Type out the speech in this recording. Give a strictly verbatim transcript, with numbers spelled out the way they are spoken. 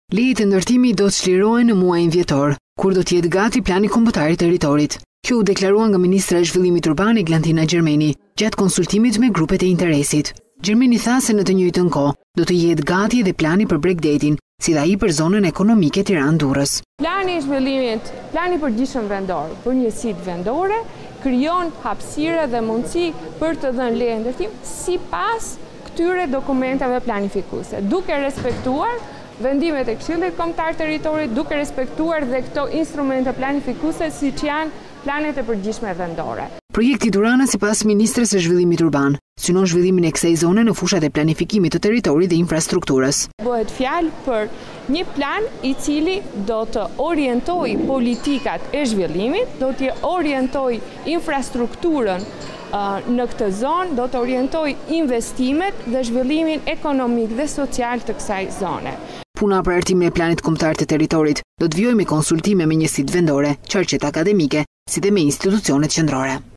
Lijet e ndërtimit do të çlirohen në muajin dhjetor, kur do të jetë gati plani kombëtar i territorit. Kjo u deklaruan nga ministra e zhvillimit urban Eglantina Gjermeni gjatë konsultimit me grupet e interesit. Gjermeni tha se në të njëjtën kohë do të jetë gati edhe plani për Bregdetin, si dhe ai për zonën ekonomike Tiranë-Durrës. Plani i zhvillimit, plani i përgjithshëm vendor për njësitë vendore krijon hapësirë dhe mundësi për të dhënë leje ndërtim sipas këtyre dokumenteve planifikuese, duke respektuar vendimet e Këshillit Kombëtar Territorit, duke respektuar dhe këto instrumente planifikuese siç janë planet e përgjithshme vendore. Projekti Durana, sipas ministres së zhvillimit urban, synon zhvillimin e kësaj zone në fushat e planifikimit të territorit dhe infrastrukturës. Bëhet fjalë për një plan i cili do të orientojë politikat e zhvillimit, do të orientojë infrastrukturën në këtë zonë, do të orientojë investimet dhe zhvillimin ekonomik dhe social të kësaj zone. Puna për hartimin e planit kombëtar të territorit do të vijojë me konsultime me njësitë vendore, çarqet akademike, si dhe me institucionet qendrore.